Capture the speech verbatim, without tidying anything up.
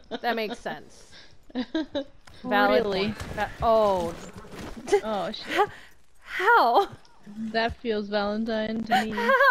That makes sense. Valid Really? point. Va oh. Oh shit. How? That feels Valentine to me.